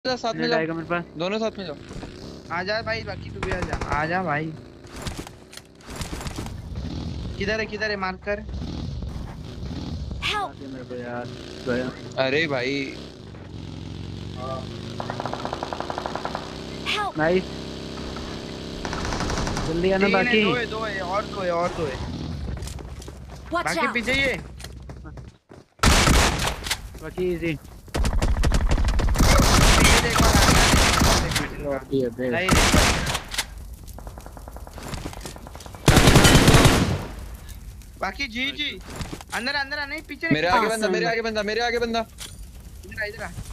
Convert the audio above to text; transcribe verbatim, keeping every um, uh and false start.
साथ में जाएगा मेरे पास। दोनों साथ में जाओ। आ जा भाई, बाकी तू भी आ जा, आ जा भाई। किधर है किधर है मार्क कर। मेरे को यार गया। अरे भाई नाइस, जल्दी आना। बाकी दो है, दो है और दो है और दो है बाकी पीछे ही है। बाकी इजी नहीं बाकी जी जी अंदर अंदर नहीं पीछे मेरे आगे बंदा, मेरे आगे बंदा, मेरे आगे बंदा। इधर इधर